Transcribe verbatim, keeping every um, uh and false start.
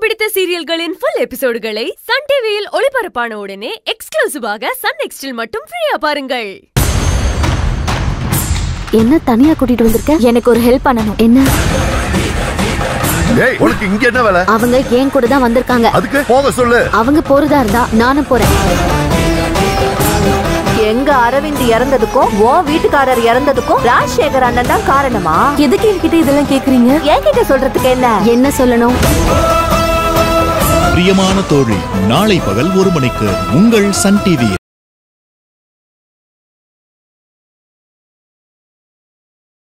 பிடித்த சீரியல்களின் full எபிசோடுகளை Sun டிவியில் ஒளிபரப்பான உடனே எக்ஸ்க்ளூசிவாக சன் நெக்ஸ்டில் மட்டும் ஃப்ரீயா பாருங்கள். என்ன தனியா கூட்டிட்டு வந்திருக்க? எனக்கு ஒரு ஹெல்ப் பண்ணனும். என்ன? ஏய், உனக்கு இங்க என்ன வேலை? அவங்க ஏன் கூட தான் வந்திருக்காங்க. அதுக்கு போக சொல்லு. அவங்க போறதா இருந்தா நானும் போறேன். எங்க அரவிந்த் இறந்ததுக்கும் ஓ வீட்டுக்காரர் இறந்ததுக்கும் ராஜசேகர் அண்ணன் தான் காரணமா? எதுக்கு என்கிட்ட இதெல்லாம் கேக்குறீங்க? என்கிட்ட சொல்றதுக்கு என்ன? என்ன சொல்லணும்? பிரியமான தோழி, நாளை பகல் ஒரு மணிக்கு உங்கள் சன் டிவி.